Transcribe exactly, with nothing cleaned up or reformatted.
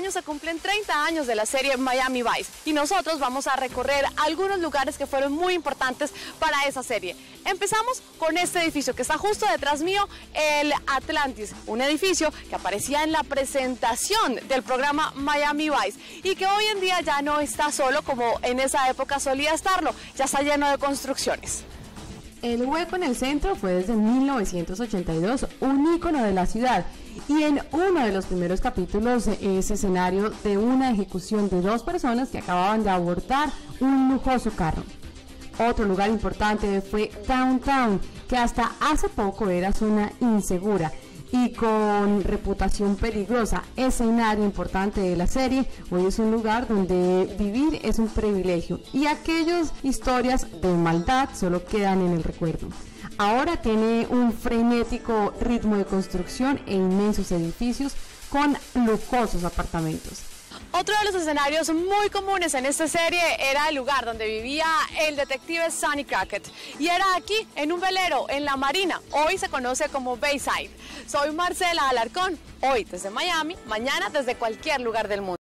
año se cumplen treinta años de la serie Miami Vice y nosotros vamos a recorrer algunos lugares que fueron muy importantes para esa serie. Empezamos con este edificio que está justo detrás mío, el Atlantis, un edificio que aparecía en la presentación del programa Miami Vice y que hoy en día ya no está solo como en esa época solía estarlo, ya está lleno de construcciones. El hueco en el centro fue desde mil novecientos ochenta y dos un ícono de la ciudad y en uno de los primeros capítulos es escenario de una ejecución de dos personas que acababan de abortar un lujoso carro. Otro lugar importante fue Downtown, que hasta hace poco era zona insegura y con reputación peligrosa. Escenario importante de la serie, hoy es un lugar donde vivir es un privilegio y aquellas historias de maldad solo quedan en el recuerdo. Ahora tiene un frenético ritmo de construcción e inmensos edificios con lujosos apartamentos. Otro de los escenarios muy comunes en esta serie era el lugar donde vivía el detective Sonny Crockett. Y era aquí, en un velero, en la Marina. Hoy se conoce como Bayside. Soy Marcela Alarcón, hoy desde Miami, mañana desde cualquier lugar del mundo.